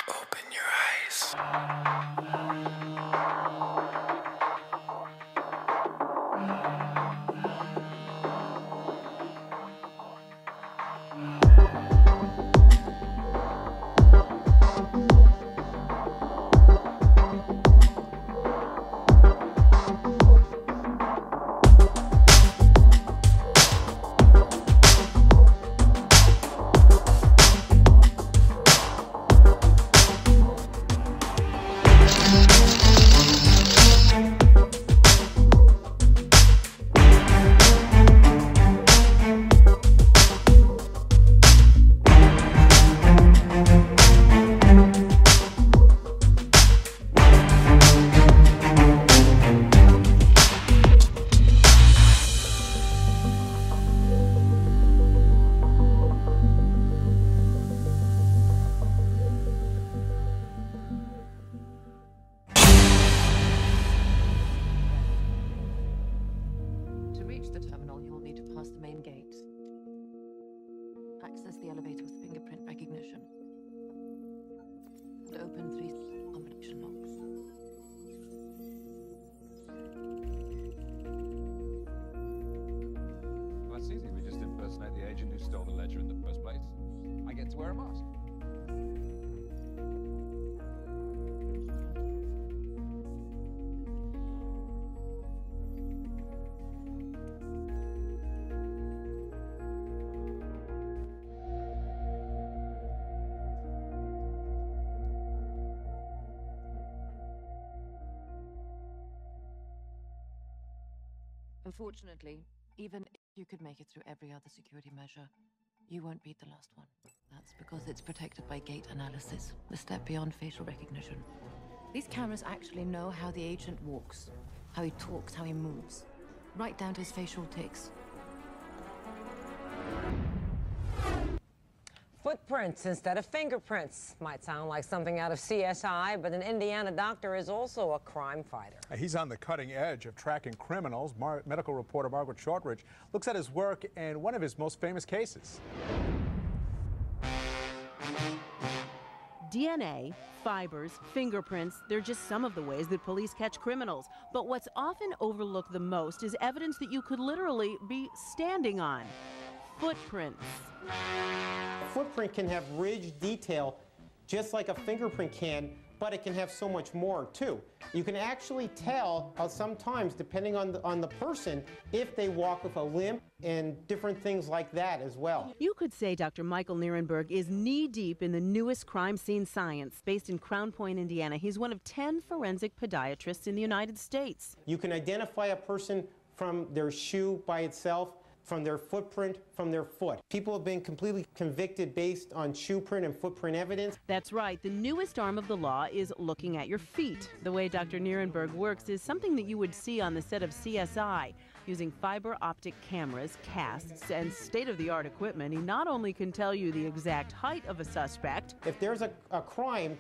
Open your eyes. To reach the terminal, you will need to pass the main gate. Access the elevator with fingerprint recognition. And open 3 combination locks. Well, that's easy. We just impersonate the agent who stole the ledger in the first place. I get to wear a mask. Unfortunately, even if you could make it through every other security measure, you won't beat the last one. That's because it's protected by gait analysis, the step beyond facial recognition. These cameras actually know how the agent walks, how he talks, how he moves, right down to his facial tics. Footprints instead of fingerprints. Might sound like something out of CSI, but an Indiana doctor is also a crime fighter. He's on the cutting edge of tracking criminals. Medical reporter Margaret Shortridge looks at his work in one of his most famous cases. DNA, fibers, fingerprints, they're just some of the ways that police catch criminals. But what's often overlooked the most is evidence that you could literally be standing on. Footprints. Footprint can have ridged detail just like a fingerprint can, but it can have so much more too. You can actually tell sometimes, depending on the person, if they walk with a limp and different things like that as well. You could say Dr. Michael Nierenberg is knee-deep in the newest crime scene science. Based in Crown Point, Indiana, he's one of 10 forensic podiatrists in the United States. You can identify a person from their shoe by itself, from their footprint, from their foot. People have been completely convicted based on shoe print and footprint evidence. That's right. The newest arm of the law is looking at your feet. The way Dr. Nierenberg works is something that you would see on the set of CSI. Using fiber optic cameras, casts, and state-of-the-art equipment, he not only can tell you the exact height of a suspect. If there's a crime,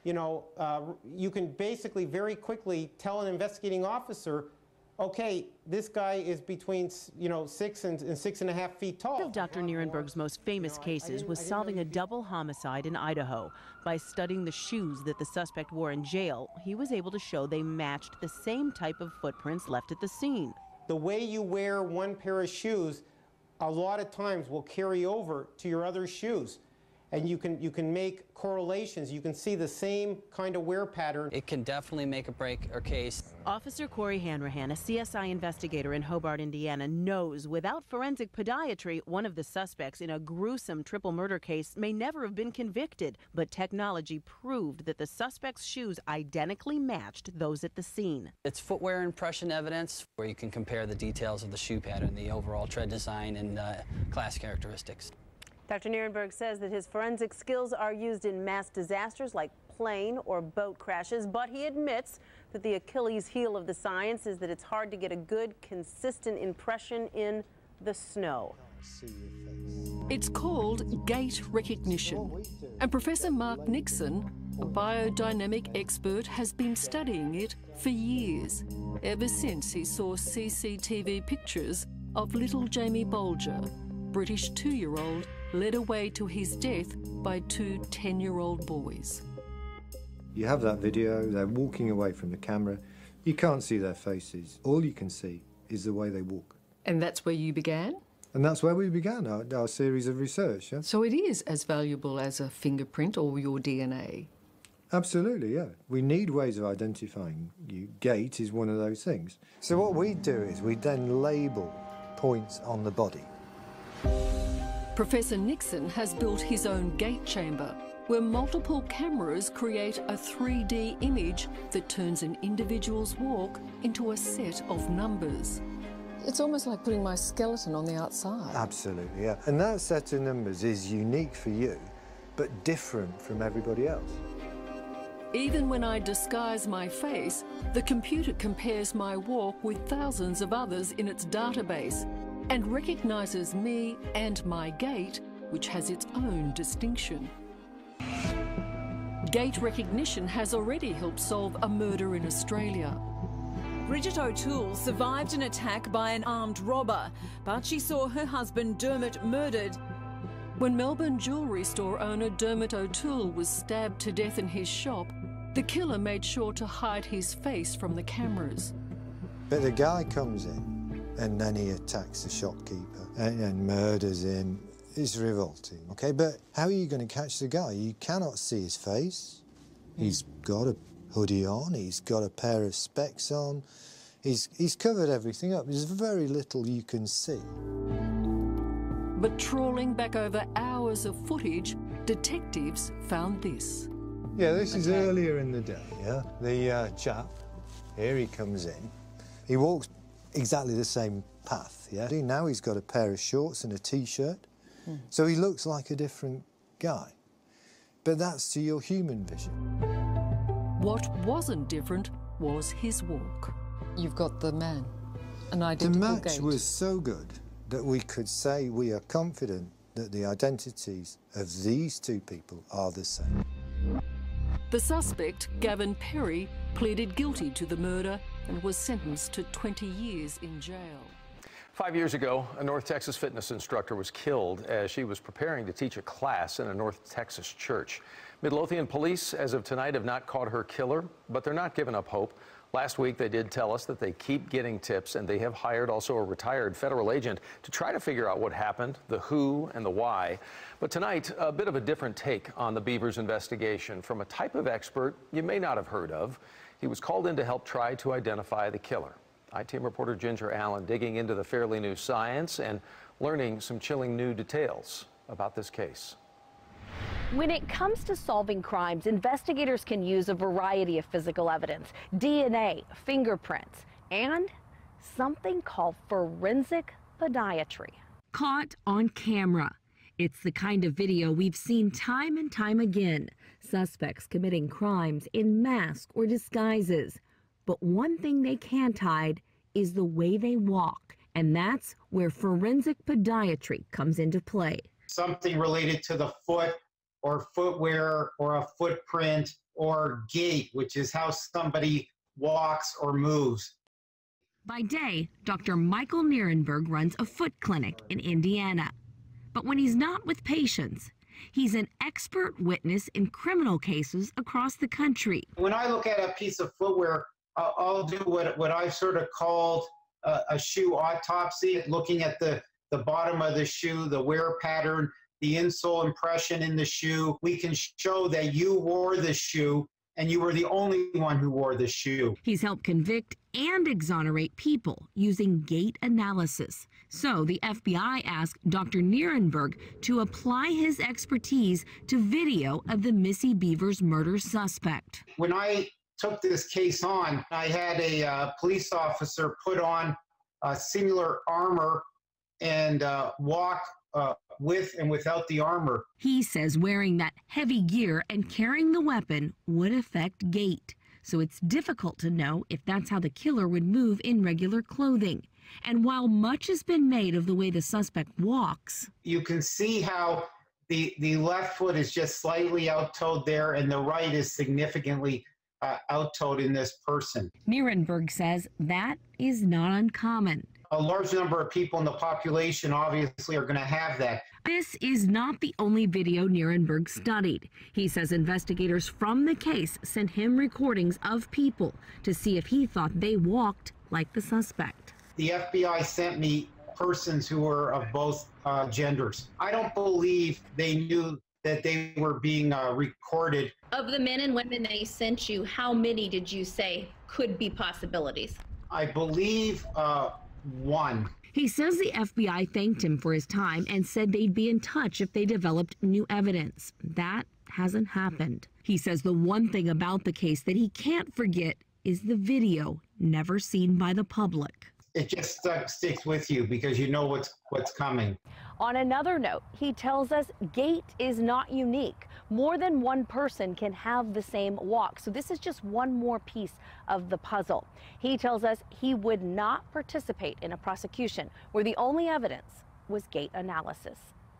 you can basically very quickly tell an investigating officer, okay, this guy is between 6 and 6.5 feet tall. One of Dr. Nierenberg's most famous cases was solving a double homicide in Idaho. By studying the shoes that the suspect wore in jail, he was able to show they matched the same type of footprints left at the scene. The way you wear one pair of shoes a lot of times will carry over to your other shoes. And you can make correlations. You can see the same kind of wear pattern. It can definitely make or break our case. Officer Corey Hanrahan, a CSI investigator in Hobart, Indiana, knows without forensic podiatry, one of the suspects in a gruesome triple murder case may never have been convicted. But technology proved that the suspect's shoes identically matched those at the scene. It's footwear impression evidence where you can compare the details of the shoe pattern, the overall tread design, and class characteristics. Dr. Nierenberg says that his forensic skills are used in mass disasters like plane or boat crashes, but he admits that the Achilles heel of the science is that it's hard to get a good, consistent impression in the snow. It's called gait recognition, and Professor Mark Nixon, a biodynamic expert, has been studying it for years, ever since he saw CCTV pictures of little Jamie Bolger, British 2-year-old, led away to his death by 2 10-year-old boys. You have that video, they're walking away from the camera. You can't see their faces. All you can see is the way they walk. And that's where you began? And that's where we began our series of research, yeah. So it is as valuable as a fingerprint or your DNA? Absolutely, yeah. We need ways of identifying you. Gait is one of those things. So what we do is we then label points on the body. Professor Nixon has built his own gait chamber, where multiple cameras create a 3D image that turns an individual's walk into a set of numbers. It's almost like putting my skeleton on the outside. Absolutely, yeah. And that set of numbers is unique for you, but different from everybody else. Even when I disguise my face, the computer compares my walk with thousands of others in its database and recognises me and my gait, which has its own distinction. Gait recognition has already helped solve a murder in Australia. Bridget O'Toole survived an attack by an armed robber, but she saw her husband Dermot murdered. When Melbourne jewellery store owner Dermot O'Toole was stabbed to death in his shop, the killer made sure to hide his face from the cameras. But the guy comes in and then he attacks the shopkeeper and murders him. It's revolting, OK? But how are you going to catch the guy? You cannot see his face. He's got a hoodie on, he's got a pair of specs on, he's covered everything up. There's very little you can see. But trawling back over hours of footage, detectives found this. Yeah, this is earlier in the day, yeah? The chap, here he comes in. He walks exactly the same path, yeah? Now he's got a pair of shorts and a T-shirt. So he looks like a different guy. But that's to your human vision. What wasn't different was his walk. You've got the man, an identical The match gait. was so good that we could say we are confident that the identities of these two people are the same. The suspect, Gavin Perry, pleaded guilty to the murder and was sentenced to 20 years in jail. 5 years ago, a North Texas fitness instructor was killed as she was preparing to teach a class in a North Texas church. Midlothian police, as of tonight, have not caught her killer, but they're not giving up hope. Last week, they did tell us that they keep getting tips, and they have hired also a retired federal agent to try to figure out what happened, the who and the why. But tonight, a bit of a different take on the Beavers investigation from a type of expert you may not have heard of. He was called in to help try to identify the killer. I-Team reporter Ginger Allen digging into the fairly new science and learning some chilling new details about this case. When it comes to solving crimes, investigators can use a variety of physical evidence, DNA, fingerprints, and something called forensic podiatry. Caught on camera. It's the kind of video we've seen time and time again. Suspects committing crimes in masks or disguises. But one thing they can't hide is the way they walk, and that's where forensic podiatry comes into play. Something related to the foot or footwear or a footprint or gait, which is how somebody walks or moves. By day, Dr. Michael Nierenberg runs a foot clinic in Indiana. But when he's not with patients, he's an expert witness in criminal cases across the country. When I look at a piece of footwear, I'll do what I've sort of called a shoe autopsy, looking at the bottom of the shoe, the wear pattern, the insole impression in the shoe. We can show that you wore the shoe and you were the only one who wore the shoe. He's helped convict and exonerate people using gait analysis. So the FBI asked Dr. Nierenberg to apply his expertise to video of the Missy Beavers murder suspect. When I took this case on, I had a police officer put on similar armor and walk with and without the armor. He says wearing that heavy gear and carrying the weapon would affect gait. So it's difficult to know if that's how the killer would move in regular clothing. And while much has been made of the way the suspect walks, you can see how the left foot is just slightly out-toed there and the right is significantly out-toed in this person. Nierenberg says that is not uncommon. A large number of people in the population obviously are going to have that. This is not the only video Nierenberg studied. He says investigators from the case sent him recordings of people to see if he thought they walked like the suspect. The FBI sent me persons who were of both genders. I don't believe they knew that they were being recorded. Of the men and women they sent you, how many did you say could be possibilities? I believe one. He says the FBI thanked him for his time and said they'd be in touch if they developed new evidence. That hasn't happened. He says the one thing about the case that he can't forget is the video never seen by the public. It just sticks with you because you know what's coming. On another note, he tells us gait is not unique. More than one person can have the same walk. So this is just one more piece of the puzzle. He tells us he would not participate in a prosecution where the only evidence was gait analysis.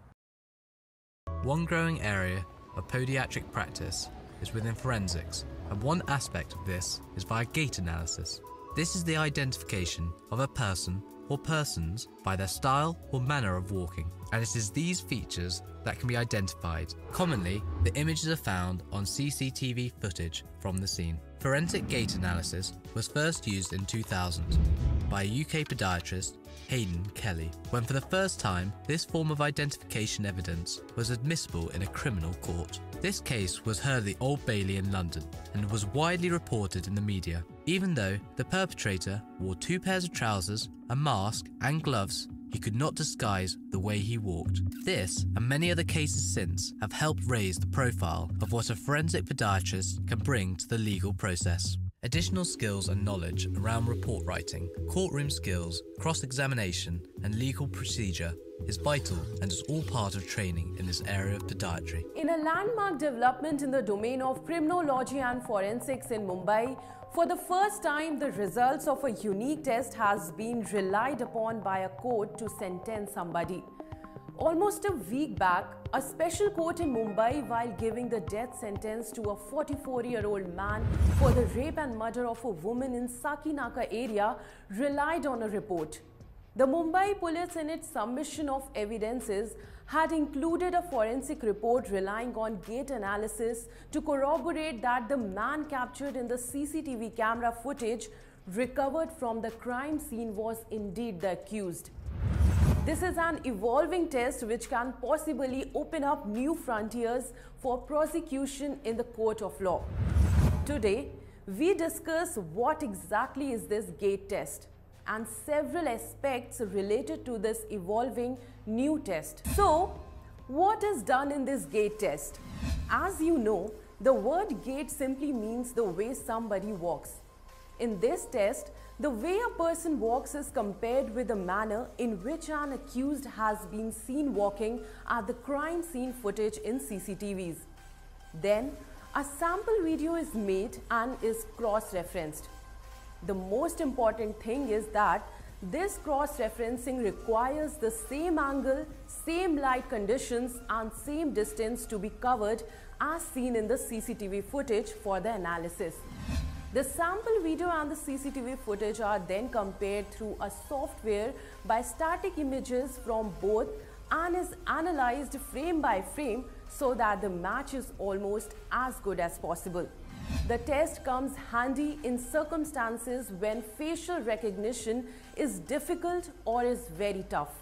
One growing area of podiatric practice is within forensics, and one aspect of this is via gait analysis. This is the identification of a person or persons by their style or manner of walking, and it is these features that can be identified. Commonly, the images are found on CCTV footage from the scene. Forensic gait analysis was first used in 2000 by a UK podiatrist, Haydn Kelly, when for the first time this form of identification evidence was admissible in a criminal court. This case was heard at the Old Bailey in London and was widely reported in the media. Even though the perpetrator wore 2 pairs of trousers, a mask and gloves, he could not disguise the way he walked. This and many other cases since have helped raise the profile of what a forensic podiatrist can bring to the legal process. Additional skills and knowledge around report writing, courtroom skills, cross-examination and legal procedure is vital and is all part of training in this area of podiatry. In a landmark development in the domain of criminology and forensics in Mumbai, for the first time the results of a unique test has been relied upon by a court to sentence somebody. Almost a week back, a special court in Mumbai, while giving the death sentence to a 44-year-old man for the rape and murder of a woman in Sakinaka area, relied on a report. The Mumbai police, in its submission of evidences, had included a forensic report relying on gait analysis to corroborate that the man captured in the CCTV camera footage recovered from the crime scene was indeed the accused. This is an evolving test which can possibly open up new frontiers for prosecution in the court of law. Today, we discuss what exactly is this gait test and several aspects related to this evolving new test. So, what is done in this gait test? As you know, the word gait simply means the way somebody walks. In this test, the way a person walks is compared with the manner in which an accused has been seen walking at the crime scene footage in CCTVs. Then, a sample video is made and is cross-referenced. The most important thing is that this cross-referencing requires the same angle, same light conditions and same distance to be covered as seen in the CCTV footage for the analysis. The sample video and the CCTV footage are then compared through a software by static images from both and is analyzed frame by frame so that the match is almost as good as possible. The test comes handy in circumstances when facial recognition is difficult or is very tough.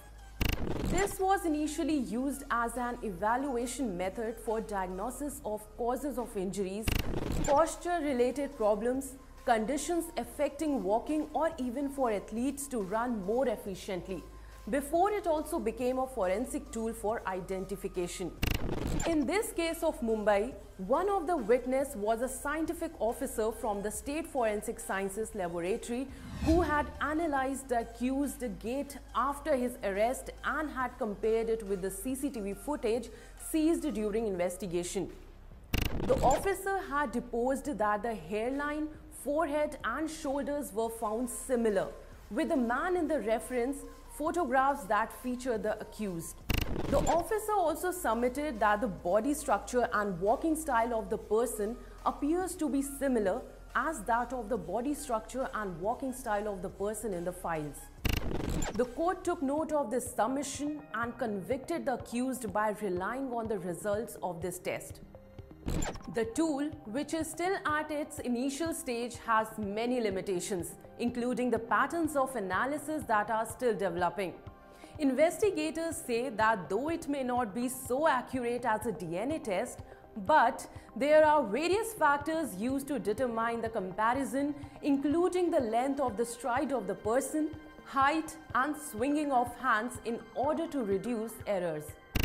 This was initially used as an evaluation method for diagnosis of causes of injuries, posture-related problems, conditions affecting walking, or even for athletes to run more efficiently, before it also became a forensic tool for identification. In this case of Mumbai, one of the witnesses was a scientific officer from the State Forensic Sciences Laboratory who had analyzed the accused's gait after his arrest and had compared it with the CCTV footage seized during investigation. The officer had deposed that the hairline, forehead and shoulders were found similar, with the man in the reference photographs that feature the accused. The officer also submitted that the body structure and walking style of the person appears to be similar as that of the body structure and walking style of the person in the files. The court took note of this submission and convicted the accused by relying on the results of this test. The tool, which is still at its initial stage, has many limitations, including the patterns of analysis that are still developing. Investigators say that though it may not be so accurate as a DNA test, but there are various factors used to determine the comparison, including the length of the stride of the person, height and swinging of hands in order to reduce errors.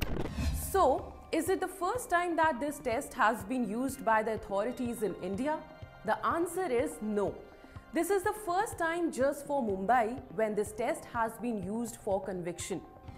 So, is it the first time that this test has been used by the authorities in India? The answer is no. This is the first time just for Mumbai when this test has been used for conviction.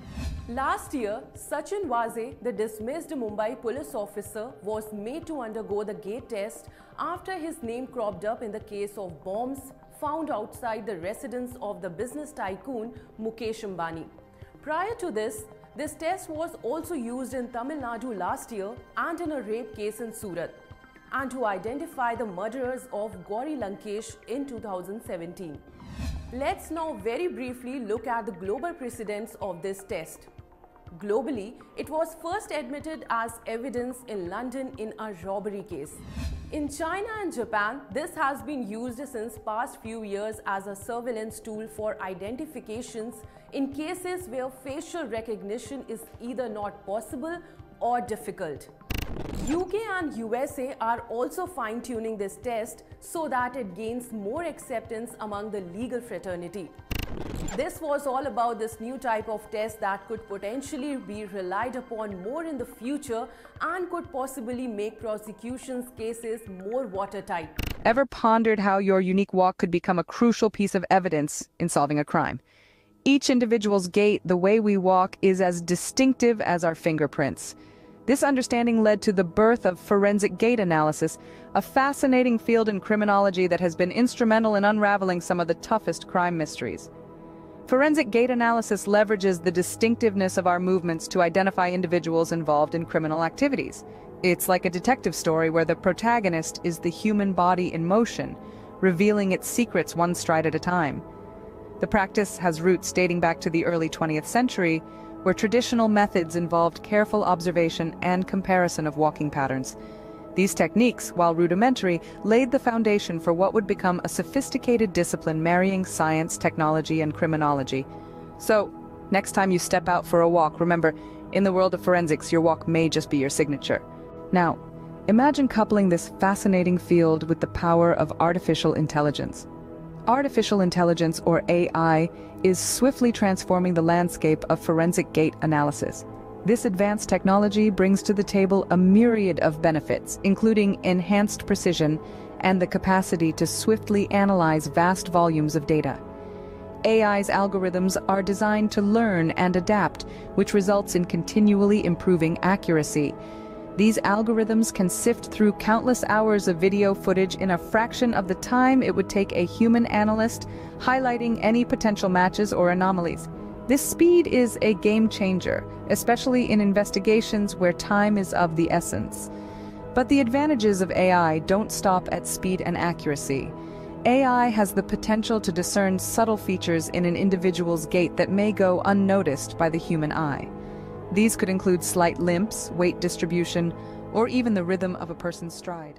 Last year, Sachin Waze, the dismissed Mumbai police officer, was made to undergo the gait test after his name cropped up in the case of bombs found outside the residence of the business tycoon Mukesh Ambani. Prior to this test was also used in Tamil Nadu last year and in a rape case in Surat, and to identify the murderers of Gauri Lankesh in 2017. Let's now very briefly look at the global precedents of this test. Globally, it was first admitted as evidence in London in a robbery case. In China and Japan, this has been used since past few years as a surveillance tool for identifications in cases where facial recognition is either not possible or difficult. UK and USA are also fine-tuning this test so that it gains more acceptance among the legal fraternity. This was all about this new type of test that could potentially be relied upon more in the future and could possibly make prosecutions cases more watertight. Ever pondered how your unique walk could become a crucial piece of evidence in solving a crime? Each individual's gait, the way we walk, is as distinctive as our fingerprints. This understanding led to the birth of forensic gait analysis, a fascinating field in criminology that has been instrumental in unraveling some of the toughest crime mysteries. Forensic gait analysis leverages the distinctiveness of our movements to identify individuals involved in criminal activities. It's like a detective story where the protagonist is the human body in motion, revealing its secrets one stride at a time. The practice has roots dating back to the early 20th century, where traditional methods involved careful observation and comparison of walking patterns. These techniques, while rudimentary, laid the foundation for what would become a sophisticated discipline marrying science, technology, and criminology. So, next time you step out for a walk, remember, in the world of forensics, your walk may just be your signature. Now, imagine coupling this fascinating field with the power of artificial intelligence. Artificial intelligence, or AI, is swiftly transforming the landscape of forensic gait analysis. This advanced technology brings to the table a myriad of benefits, including enhanced precision and the capacity to swiftly analyze vast volumes of data. AI's algorithms are designed to learn and adapt, which results in continually improving accuracy. These algorithms can sift through countless hours of video footage in a fraction of the time it would take a human analyst, highlighting any potential matches or anomalies. This speed is a game changer, especially in investigations where time is of the essence. But the advantages of AI don't stop at speed and accuracy. AI has the potential to discern subtle features in an individual's gait that may go unnoticed by the human eye. These could include slight limps, weight distribution, or even the rhythm of a person's stride.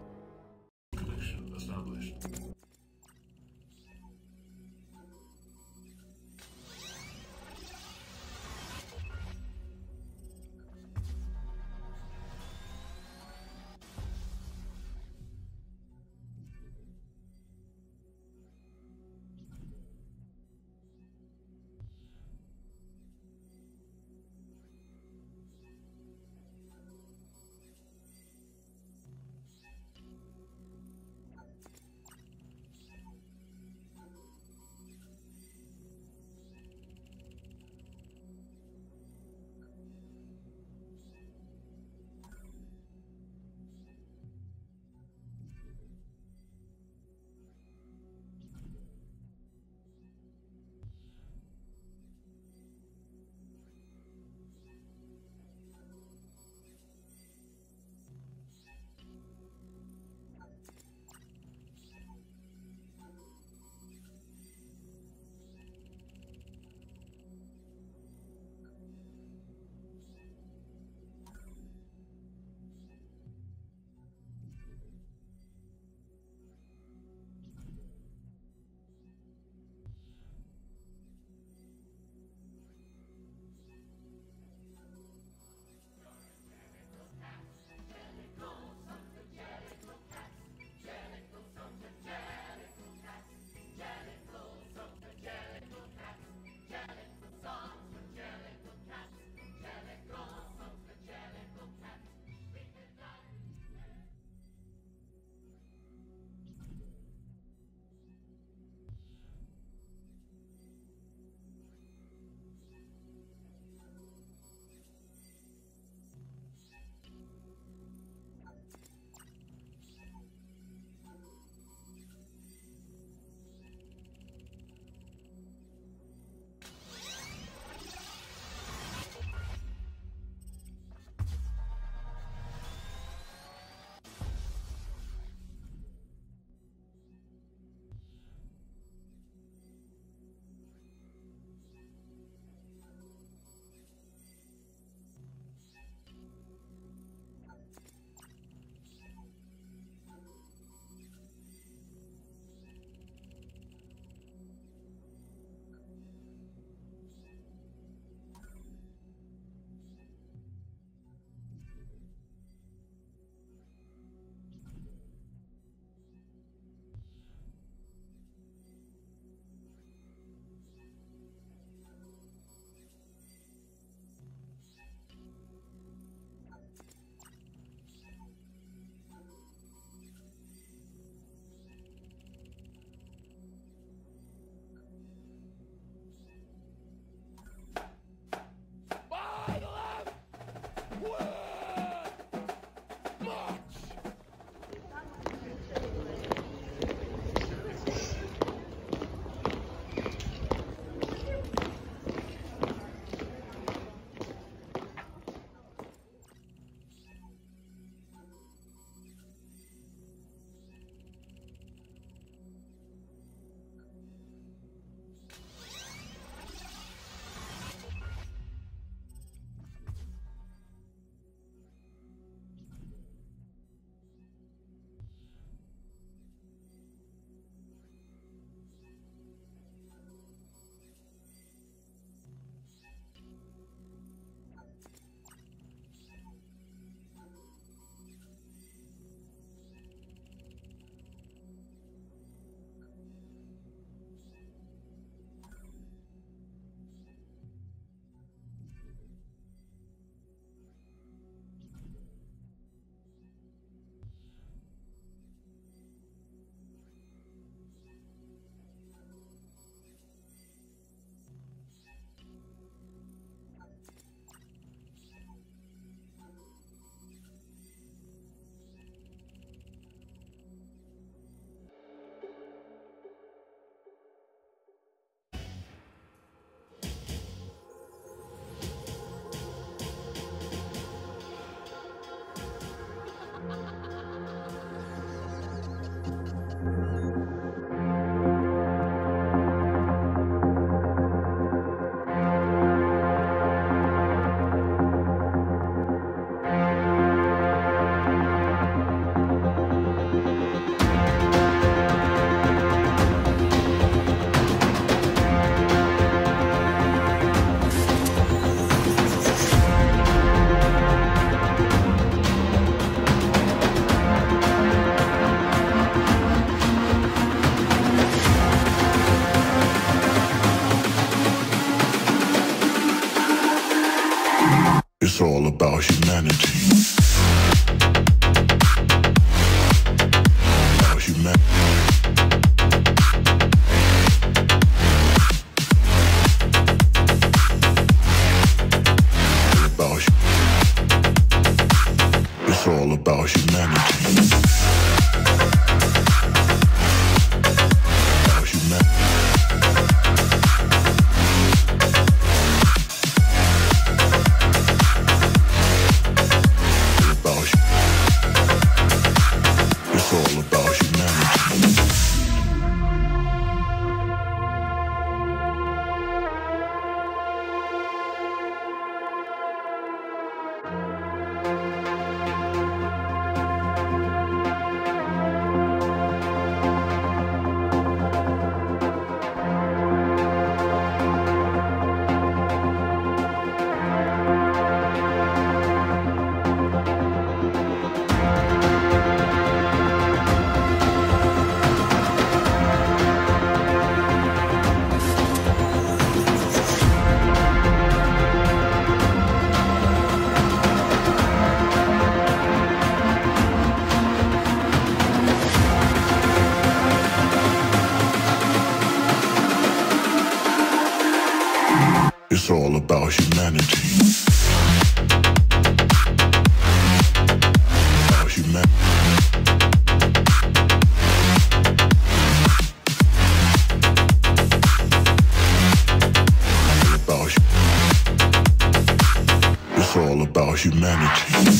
It's all about humanity. About humanity. It's all about humanity.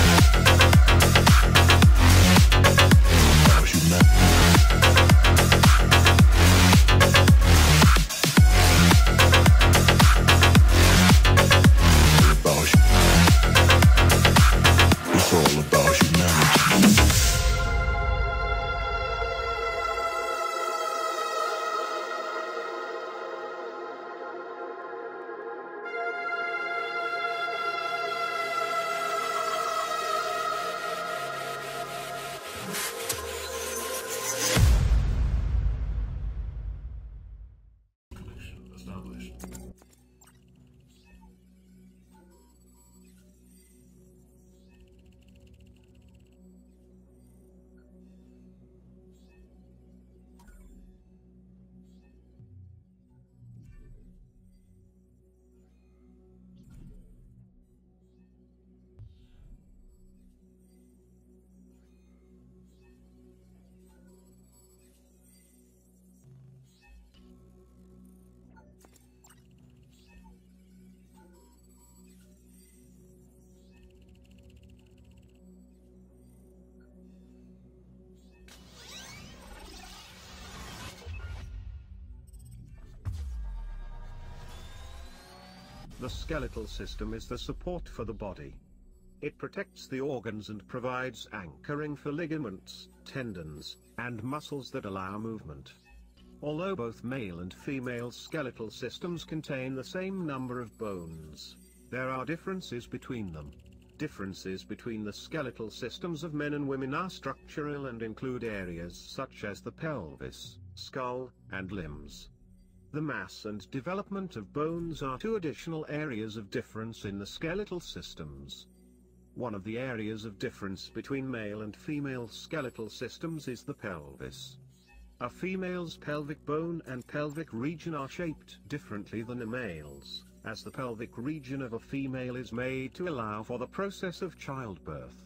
The skeletal system is the support for the body. It protects the organs and provides anchoring for ligaments, tendons, and muscles that allow movement. Although both male and female skeletal systems contain the same number of bones, there are differences between them. Differences between the skeletal systems of men and women are structural and include areas such as the pelvis, skull, and limbs. The mass and development of bones are two additional areas of difference in the skeletal systems. One of the areas of difference between male and female skeletal systems is the pelvis. A female's pelvic bone and pelvic region are shaped differently than a male's, as the pelvic region of a female is made to allow for the process of childbirth.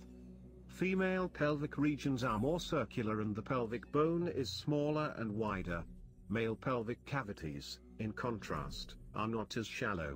Female pelvic regions are more circular and the pelvic bone is smaller and wider. Male pelvic cavities, in contrast, are not as shallow.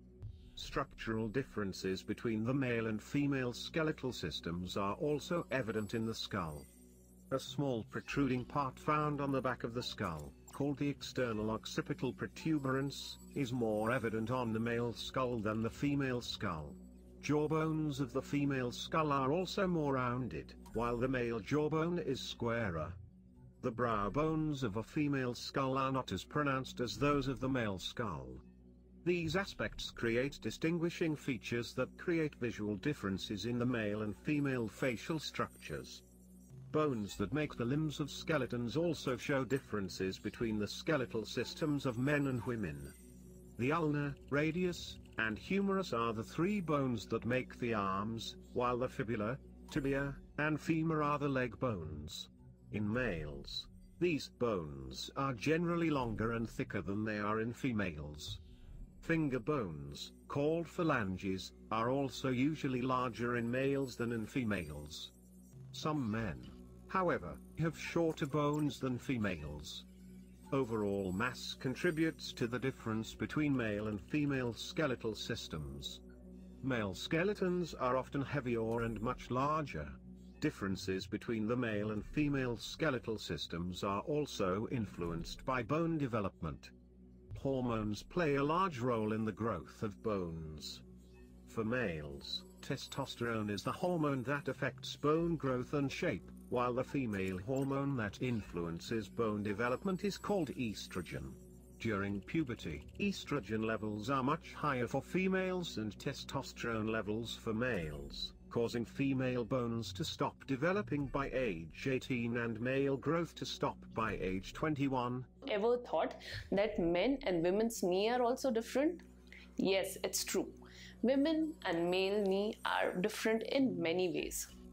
Structural differences between the male and female skeletal systems are also evident in the skull. A small protruding part found on the back of the skull, called the external occipital protuberance, is more evident on the male skull than the female skull. Jawbones of the female skull are also more rounded, while the male jawbone is squarer. The brow bones of a female skull are not as pronounced as those of the male skull. These aspects create distinguishing features that create visual differences in the male and female facial structures. Bones that make the limbs of skeletons also show differences between the skeletal systems of men and women. The ulna, radius, and humerus are the three bones that make the arms, while the fibula, tibia, and femur are the leg bones. In males, these bones are generally longer and thicker than they are in females. Finger bones, called phalanges, are also usually larger in males than in females. Some men, however, have shorter bones than females. Overall mass contributes to the difference between male and female skeletal systems. Male skeletons are often heavier and much larger. Differences between the male and female skeletal systems are also influenced by bone development. Hormones play a large role in the growth of bones. For males, testosterone is the hormone that affects bone growth and shape, while the female hormone that influences bone development is called estrogen. During puberty, estrogen levels are much higher for females and testosterone levels for males, causing female bones to stop developing by age 18 and male growth to stop by age 21. Ever thought that men and women's knee are also different? Yes, it's true. Women and male knee are different in many ways.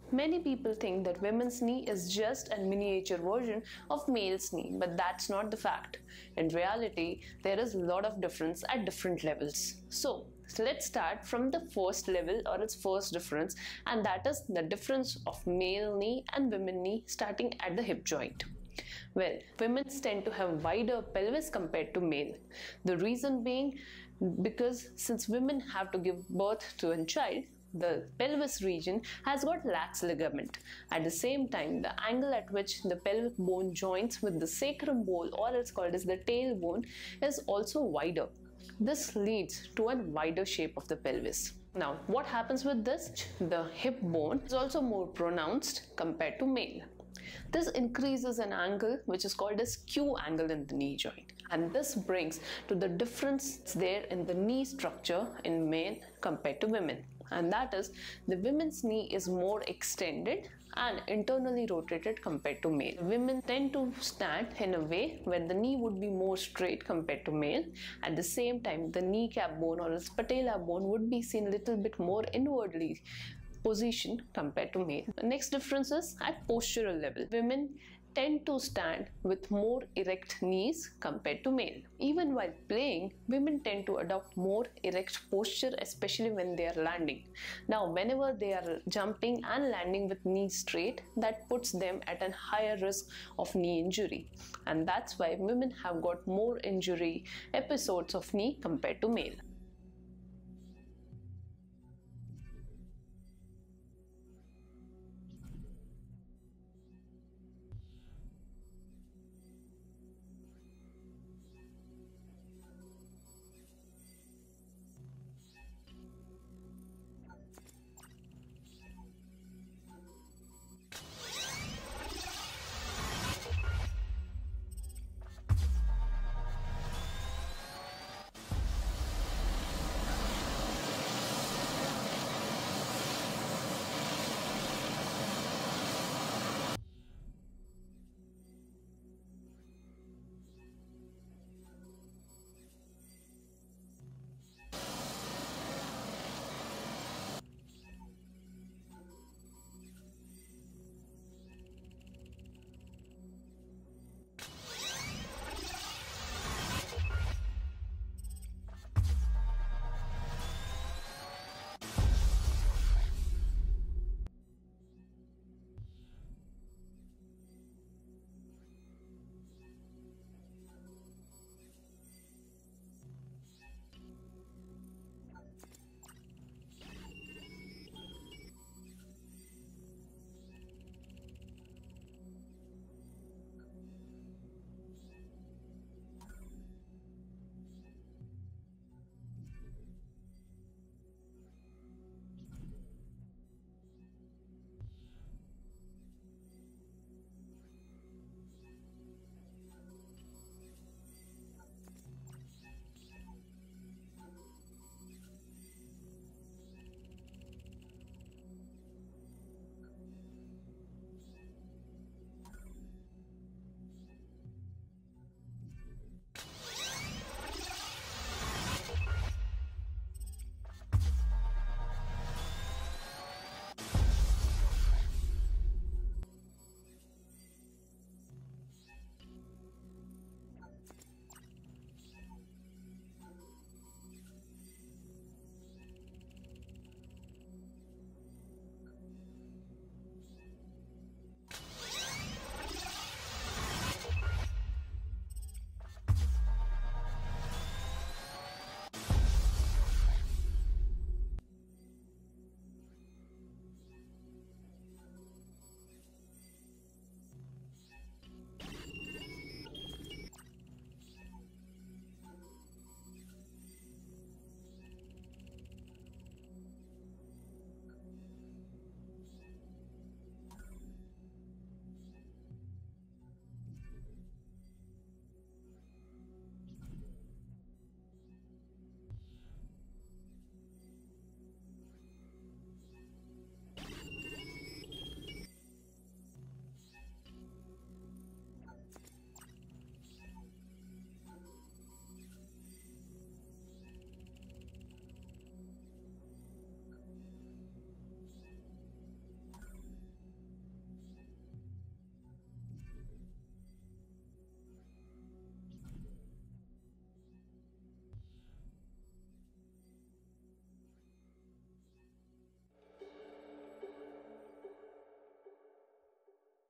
Many people think that women's knee is just a miniature version of male's knee, but that's not the fact. In reality, there is a lot of difference at different levels. So let's start from the first level, or its first difference, and that is the difference of male knee and women knee starting at the hip joint. Well, women tend to have wider pelvis compared to male. The reason being because since women have to give birth to a child, the pelvis region has got lax ligament. At the same time, the angle at which the pelvic bone joins with the sacrum bone, or it's called as the tailbone, is also wider. This leads to a wider shape of the pelvis. Now, what happens with this? The hip bone is also more pronounced compared to male. This increases an angle which is called as Q angle in the knee joint, and this brings to the difference there in the knee structure in men compared to women. And that is, the women's knee is more extended and internally rotated compared to male. Women tend to stand in a way where the knee would be more straight compared to male. At the same time, the kneecap bone or its patella bone would be seen a little bit more inwardly positioned compared to male. The next difference is at postural level. Women tend to stand with more erect knees compared to male. Even while playing, women tend to adopt more erect posture, especially when they are landing. Now, whenever they are jumping and landing with knees straight, that puts them at a higher risk of knee injury. And that's why women have got more injury episodes of knee compared to male.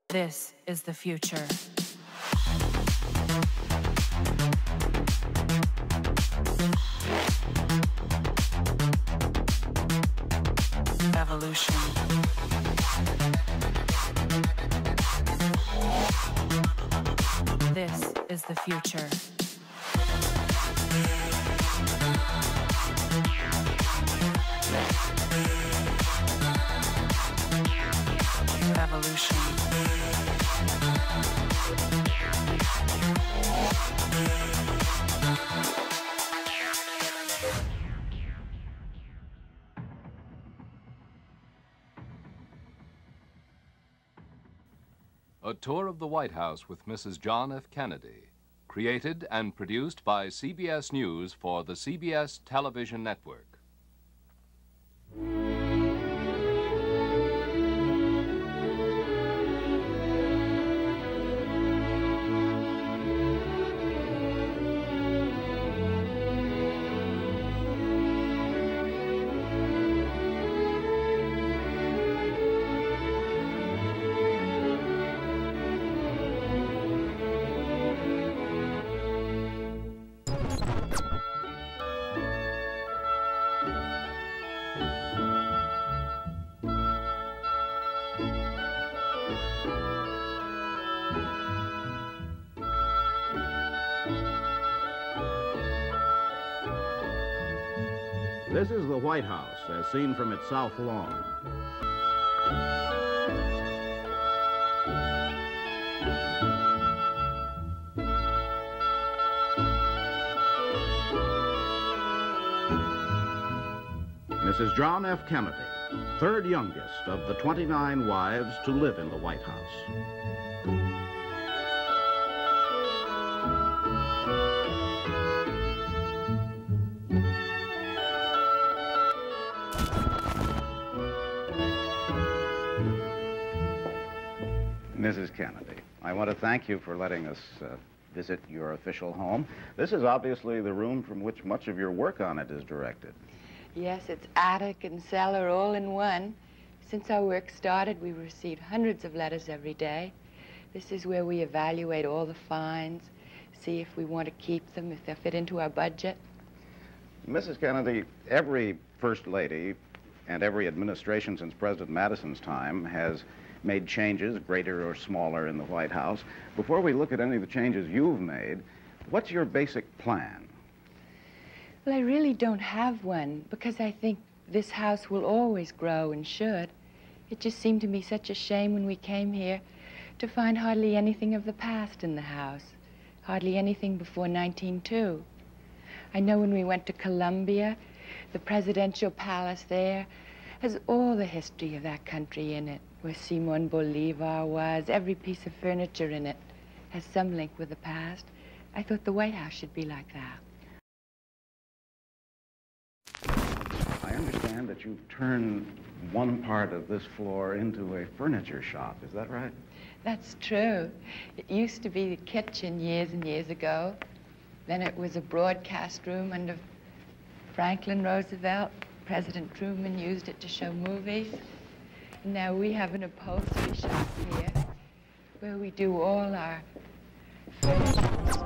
This is the future. Evolution. This is the future. Evolution. A tour of the White House with Mrs. John F. Kennedy, created and produced by CBS News for the CBS Television Network. This is the White House, as seen from its south lawn. Mrs. John F. Kennedy, third youngest of the 29 wives to live in the White House. Mrs. Kennedy, I want to thank you for letting us visit your official home. This is obviously the room from which much of your work on it is directed. Yes, it's attic and cellar all in one. Since our work started, we've received hundreds of letters every day. This is where we evaluate all the finds, see if we want to keep them, if they fit into our budget. Mrs. Kennedy, every First Lady and every administration since President Madison's time has made changes, greater or smaller, in the White House. Before we look at any of the changes you've made, what's your basic plan? Well, I really don't have one, because I think this house will always grow and should. It just seemed to me such a shame when we came here to find hardly anything of the past in the house, hardly anything before 1902. I know when we went to Columbia, the presidential palace there has all the history of that country in it, where Simon Bolivar was. Every piece of furniture in it has some link with the past. I thought the White House should be like that. I understand that you've turned one part of this floor into a furniture shop. Is that right? That's true. It used to be the kitchen years and years ago. Then it was a broadcast room under Franklin Roosevelt. President Truman used it to show movies. And now we have an upholstery shop here where we do all our furniture.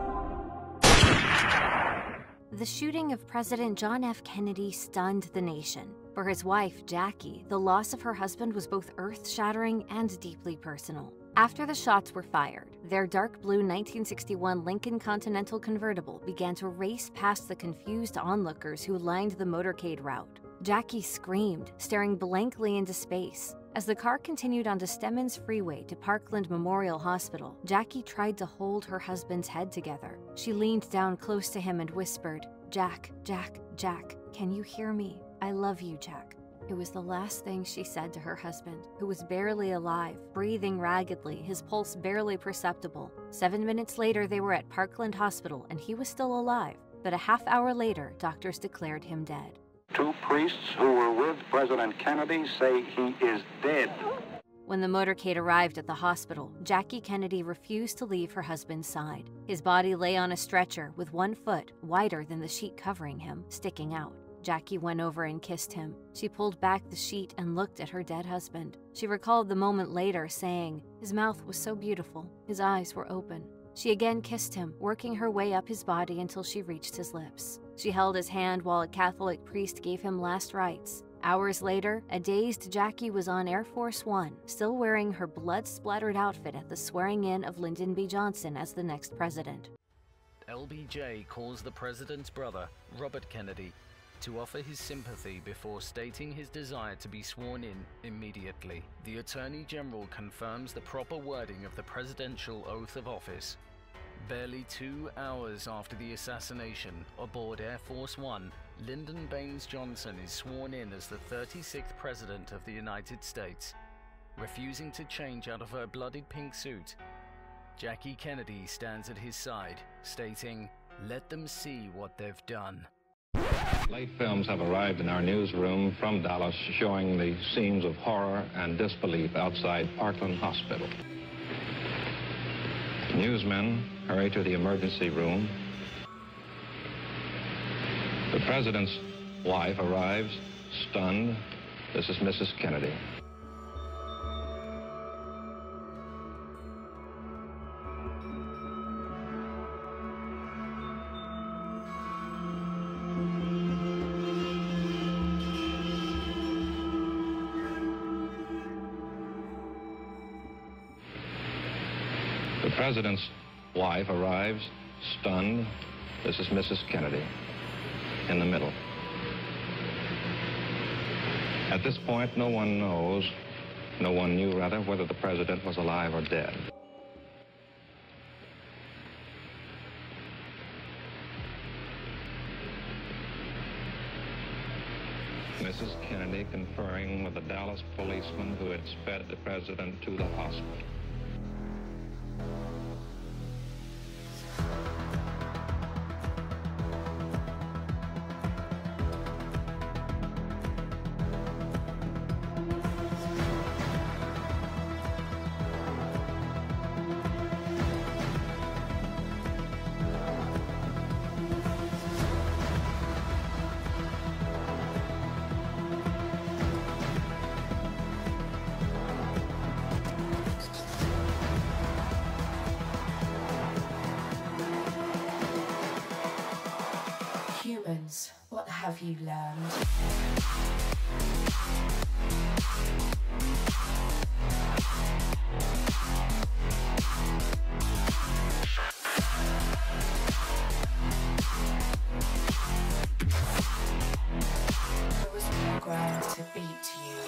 The shooting of President John F. Kennedy stunned the nation. For his wife, Jackie, the loss of her husband was both earth-shattering and deeply personal. After the shots were fired, their dark blue 1961 Lincoln Continental convertible began to race past the confused onlookers who lined the motorcade route. Jackie screamed, staring blankly into space. As the car continued onto Stemmons Freeway to Parkland Memorial Hospital, Jackie tried to hold her husband's head together. She leaned down close to him and whispered, "Jack, Jack, Jack, can you hear me? I love you, Jack." It was the last thing she said to her husband, who was barely alive, breathing raggedly, his pulse barely perceptible. 7 minutes later, they were at Parkland Hospital, and he was still alive. But a half hour later, doctors declared him dead. Two priests who were with President Kennedy say he is dead. When the motorcade arrived at the hospital, Jackie Kennedy refused to leave her husband's side. His body lay on a stretcher with one foot, wider than the sheet covering him, sticking out. Jackie went over and kissed him. She pulled back the sheet and looked at her dead husband. She recalled the moment later, saying, "His mouth was so beautiful. His eyes were open." She again kissed him, working her way up his body until she reached his lips. She held his hand while a Catholic priest gave him last rites. Hours later, a dazed Jackie was on Air Force One, still wearing her blood-splattered outfit at the swearing-in of Lyndon B. Johnson as the next president. LBJ calls the president's brother, Robert Kennedy, to offer his sympathy before stating his desire to be sworn in immediately. The Attorney General confirms the proper wording of the presidential oath of office. Barely 2 hours after the assassination, aboard Air Force One, Lyndon Baines Johnson is sworn in as the 36th President of the United States. Refusing to change out of her bloodied pink suit, Jackie Kennedy stands at his side, stating, "Let them see what they've done." Late films have arrived in our newsroom from Dallas showing the scenes of horror and disbelief outside Parkland Hospital. Newsmen hurry to the emergency room. The president's wife arrives, stunned. This is Mrs. Kennedy. The president's wife arrives, stunned. This is Mrs. Kennedy, in the middle. At this point, no one knew rather, whether the president was alive or dead. Mrs. Kennedy conferring with the Dallas policeman who had sped the president to the hospital. Humans, what have you learned? I was programmed to beat you.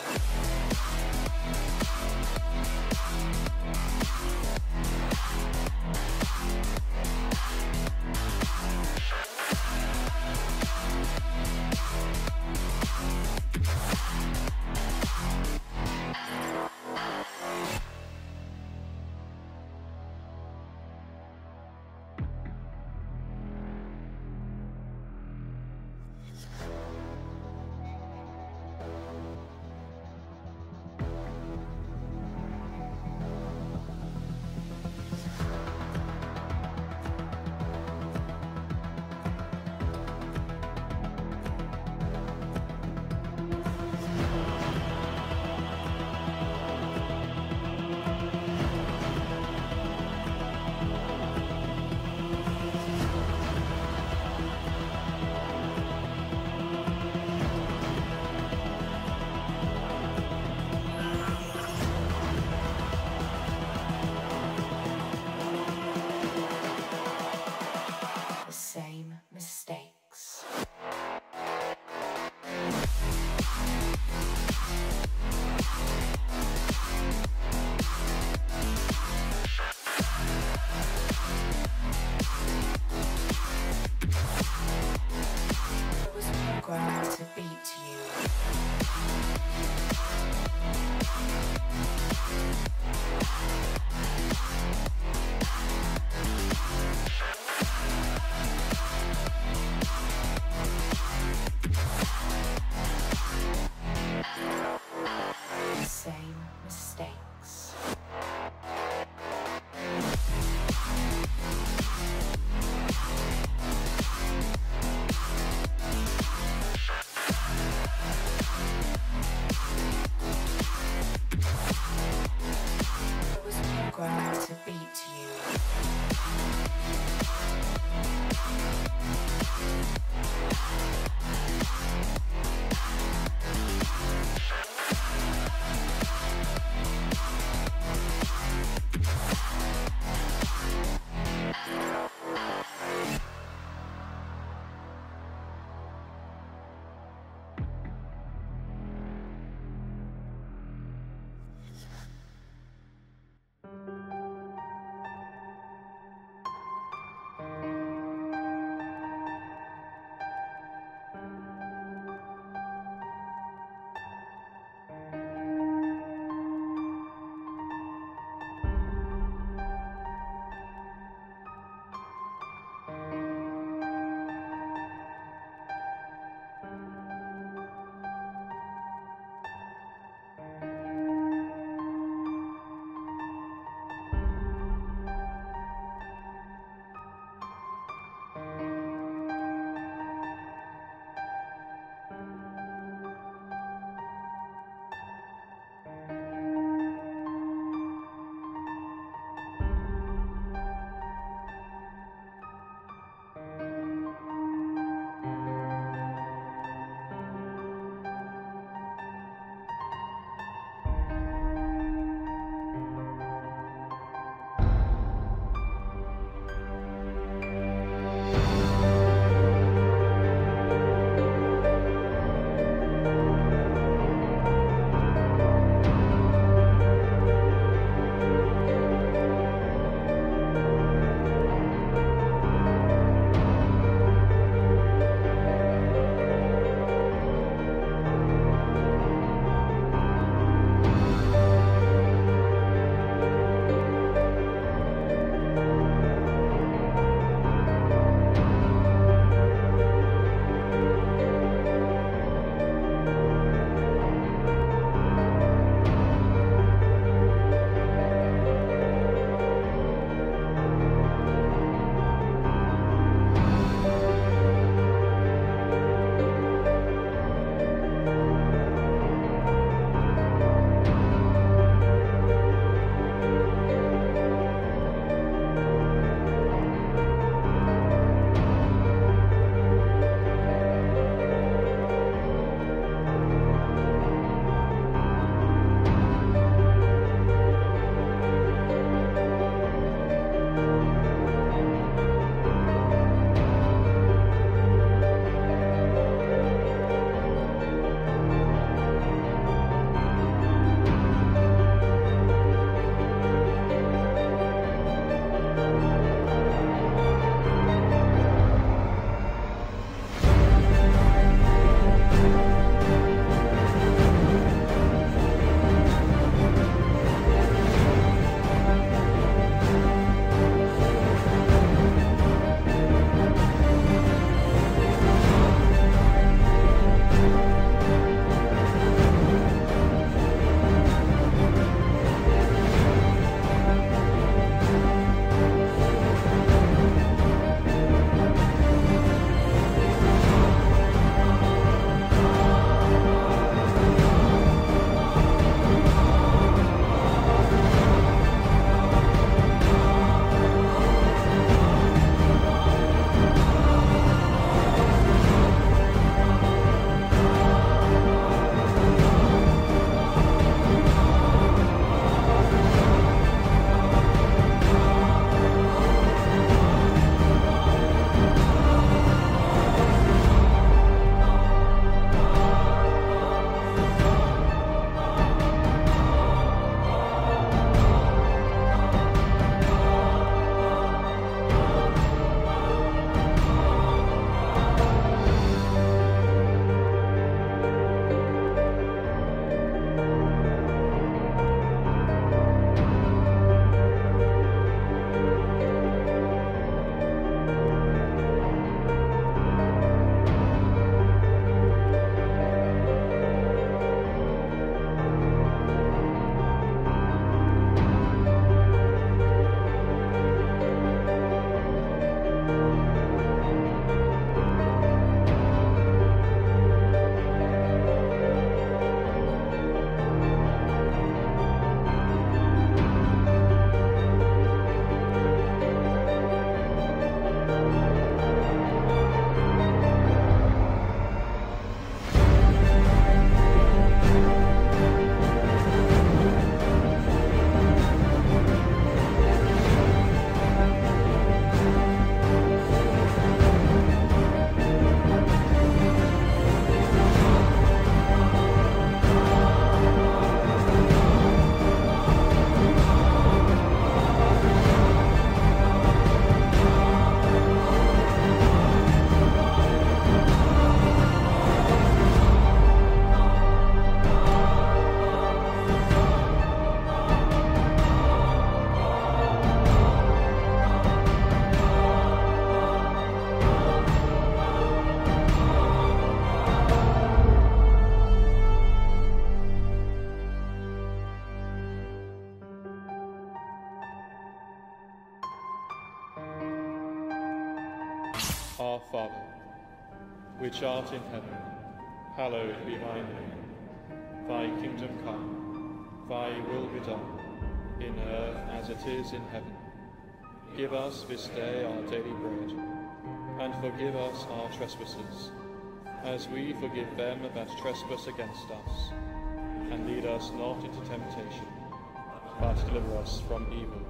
to beat you. Our Father, which art in heaven, hallowed be thy name. Thy kingdom come, thy will be done, in earth as it is in heaven. Give us this day our daily bread, and forgive us our trespasses, as we forgive them that trespass against us. And lead us not into temptation, but deliver us from evil.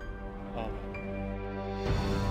Amen.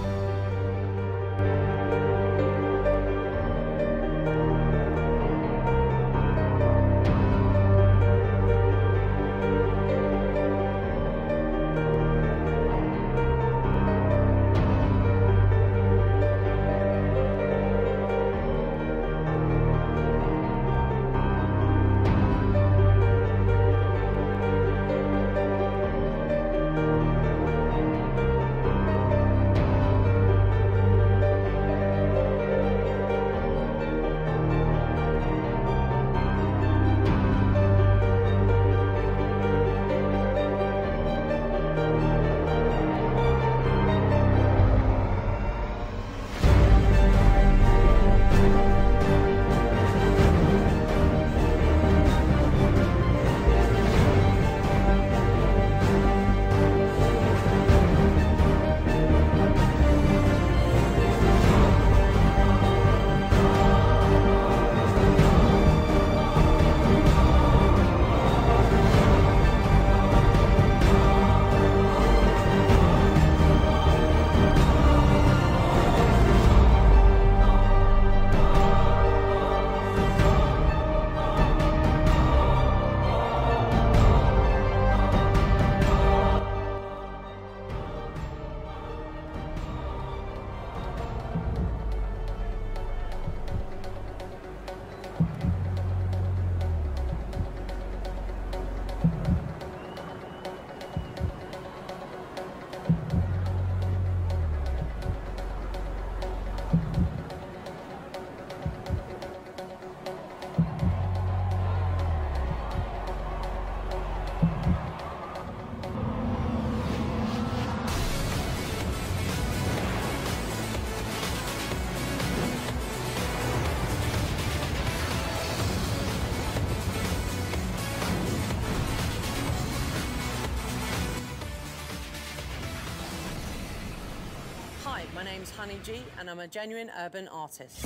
My name's Honey G, and I'm a genuine urban artist.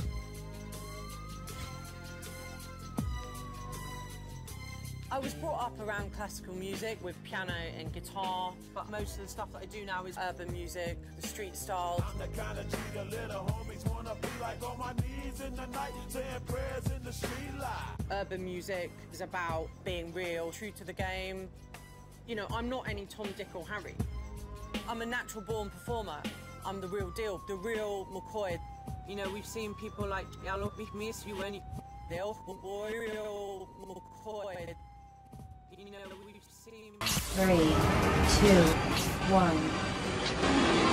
I was brought up around classical music with piano and guitar, but most of the stuff that I do now is urban music, the street style. I'm the kind of G the little homies wanna be like on my knees in the night, saying prayers in the street light. Urban music is about being real, true to the game. You know, I'm not any Tom, Dick or Harry. I'm a natural born performer. I'm the real deal, the real McCoy. You know, we've seen people like, I love miss you when they're real McCoy. You know, we've seen... 3, 2, 1.